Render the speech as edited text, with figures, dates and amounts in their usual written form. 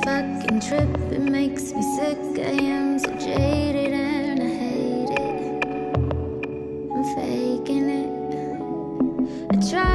fucking trip, it makes me sick. I am so jaded and I hate it. I'm faking it. I try